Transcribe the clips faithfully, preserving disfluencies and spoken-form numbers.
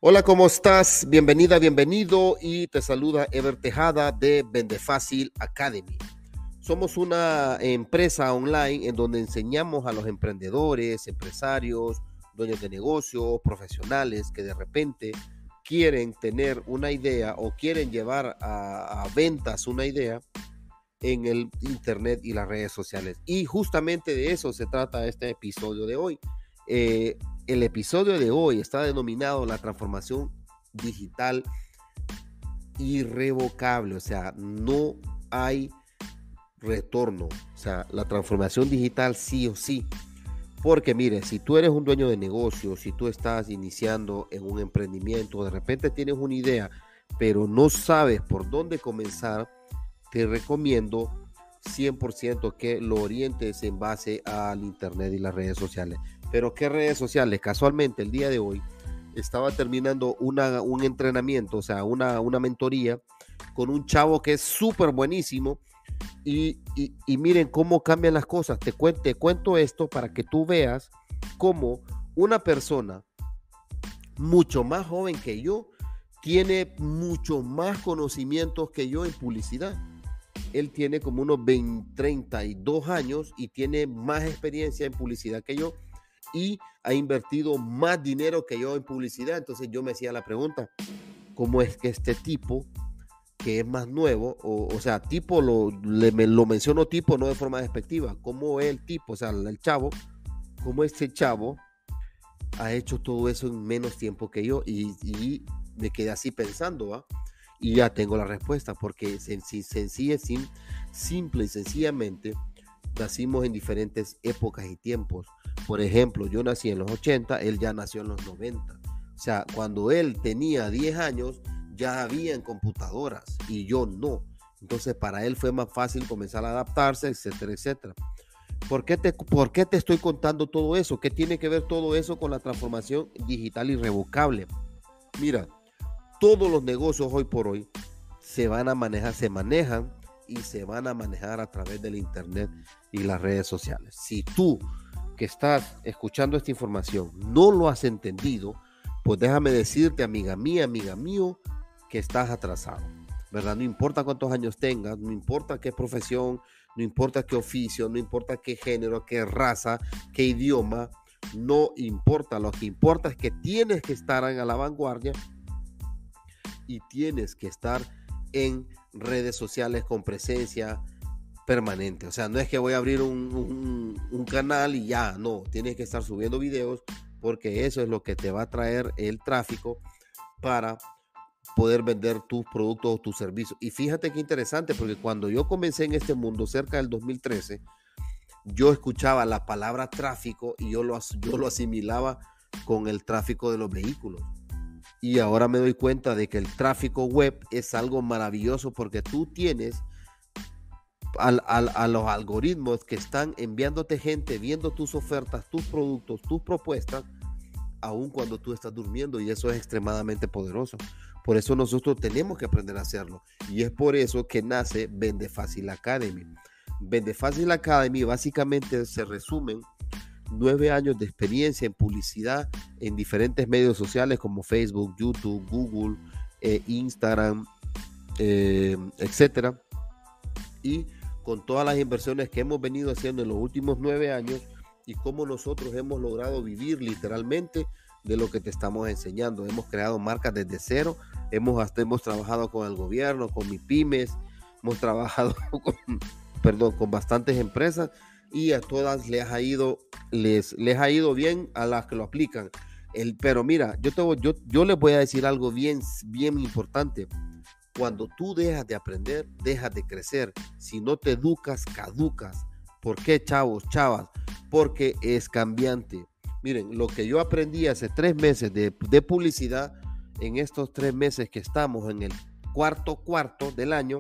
Hola, ¿cómo estás? Bienvenida, bienvenido y te saluda Ever Tejada de Vende Fácil Academy. Somos una empresa online en donde enseñamos a los emprendedores, empresarios, dueños de negocios, profesionales que de repente quieren tener una idea o quieren llevar a, a ventas una idea en el internet y las redes sociales. Y justamente de eso se trata este episodio de hoy. Eh, el episodio de hoy está denominado la transformación digital irrevocable, o sea, no hay retorno, o sea, la transformación digital sí o sí, porque mire, si tú eres un dueño de negocio, si tú estás iniciando en un emprendimiento, de repente tienes una idea, pero no sabes por dónde comenzar, te recomiendo cien por ciento que lo orientes en base al internet y las redes sociales. Pero ¿qué redes sociales? Casualmente el día de hoy estaba terminando una, un entrenamiento, o sea, una, una mentoría con un chavo que es súper buenísimo y, y, y miren cómo cambian las cosas. Te, cu te cuento esto para que tú veas cómo una persona mucho más joven que yo tiene mucho más conocimientos que yo en publicidad. Él tiene como unos veinte, treinta y dos años y tiene más experiencia en publicidad que yo y ha invertido más dinero que yo en publicidad. Entonces yo me hacía la pregunta, ¿cómo es que este tipo que es más nuevo, o, o sea, tipo, lo, le, me, lo menciono tipo no de forma despectiva, cómo es el tipo, o sea, el chavo, cómo este chavo ha hecho todo eso en menos tiempo que yo? Y, y me quedé así pensando, ¿va? Y ya tengo la respuesta, porque senc sencilla, sim simple y sencillamente nacimos en diferentes épocas y tiempos. Por ejemplo, yo nací en los ochenta, él ya nació en los noventa. O sea, cuando él tenía diez años, ya habían computadoras y yo no. Entonces, para él fue más fácil comenzar a adaptarse, etcétera, etcétera. ¿Por qué te, por qué te estoy contando todo eso? ¿Qué tiene que ver todo eso con la transformación digital irrevocable? Mira, todos los negocios hoy por hoy se van a manejar, se manejan y se van a manejar a través del internet y las redes sociales. Si tú que estás escuchando esta información no lo has entendido, pues déjame decirte, amiga mía, amiga mío, que estás atrasado, ¿verdad? No importa cuántos años tengas, no importa qué profesión, no importa qué oficio, no importa qué género, qué raza, qué idioma, no importa. Lo que importa es que tienes que estar a la vanguardia y tienes que estar en redes sociales con presencia permanente. O sea, no es que voy a abrir un, un, un canal y ya, no, tienes que estar subiendo videos porque eso es lo que te va a traer el tráfico para poder vender tus productos o tus servicios. Y fíjate qué interesante, porque cuando yo comencé en este mundo cerca del dos mil trece, yo escuchaba la palabra tráfico y yo lo, yo lo asimilaba con el tráfico de los vehículos. Y ahora me doy cuenta de que el tráfico web es algo maravilloso porque tú tienes al, al, a los algoritmos que están enviándote gente, viendo tus ofertas, tus productos, tus propuestas, aun cuando tú estás durmiendo, y eso es extremadamente poderoso. Por eso nosotros tenemos que aprender a hacerlo. Y es por eso que nace Vende Fácil Academy. Vende Fácil Academy básicamente se resumen nueve años de experiencia en publicidad en diferentes medios sociales como Facebook, YouTube, Google, eh, Instagram, eh, etcétera. Y con todas las inversiones que hemos venido haciendo en los últimos nueve años y cómo nosotros hemos logrado vivir literalmente de lo que te estamos enseñando. Hemos creado marcas desde cero, hemos, hasta hemos trabajado con el gobierno, con MIPYMES, hemos trabajado con, perdón, con bastantes empresas y a todas les ha ido, les, les ha ido bien a las que lo aplican. El, pero mira, yo, te voy, yo, yo les voy a decir algo bien, bien importante. Cuando tú dejas de aprender, dejas de crecer. Si no te educas, caducas. ¿Por qué, chavos, chavas? Porque es cambiante. Miren, lo que yo aprendí hace tres meses de, de publicidad, en estos tres meses que estamos en el cuarto cuarto del año,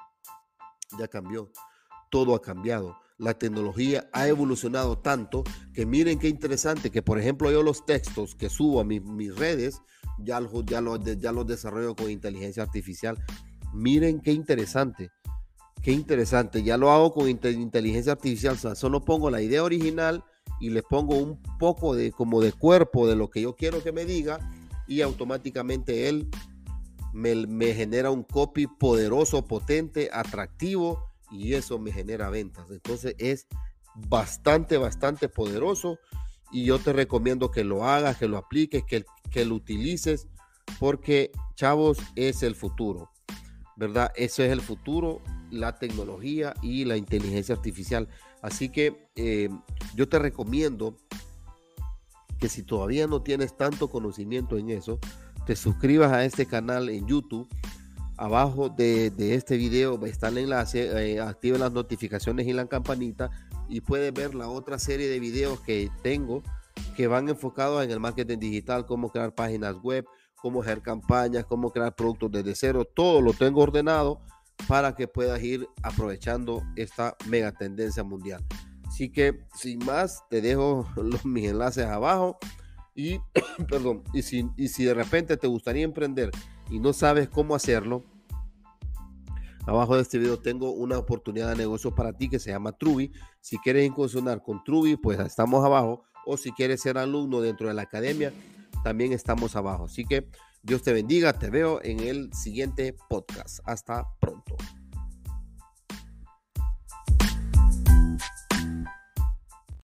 ya cambió. Todo ha cambiado. La tecnología ha evolucionado tanto que miren qué interesante que, por ejemplo, yo los textos que subo a mi, mis redes ya, ya, los, ya los desarrollo con inteligencia artificial. Miren qué interesante. Qué interesante. Ya lo hago con inteligencia artificial. O sea, solo pongo la idea original y les pongo un poco de como de cuerpo de lo que yo quiero que me diga y automáticamente él me, me genera un copy poderoso, potente, atractivo, y eso me genera ventas. Entonces es bastante, bastante poderoso, y yo te recomiendo que lo hagas, que lo apliques, que, que lo utilices, porque, chavos, es el futuro, ¿verdad? Ese es el futuro, la tecnología y la inteligencia artificial. Así que eh, yo te recomiendo que si todavía no tienes tanto conocimiento en eso, te suscribas a este canal en YouTube. Abajo de, de este video está el enlace, eh, active las notificaciones y la campanita, y puedes ver la otra serie de videos que tengo que van enfocados en el marketing digital, cómo crear páginas web, cómo hacer campañas, cómo crear productos desde cero. Todo lo tengo ordenado para que puedas ir aprovechando esta mega tendencia mundial. Así que sin más, te dejo los, mis enlaces abajo, y perdón, y si, y si de repente te gustaría emprender y no sabes cómo hacerlo, abajo de este video tengo una oportunidad de negocio para ti que se llama Truby. Si quieres incursionar con Truby, pues estamos abajo, o si quieres ser alumno dentro de la academia, también estamos abajo. Así que Dios te bendiga, te veo en el siguiente podcast. Hasta pronto.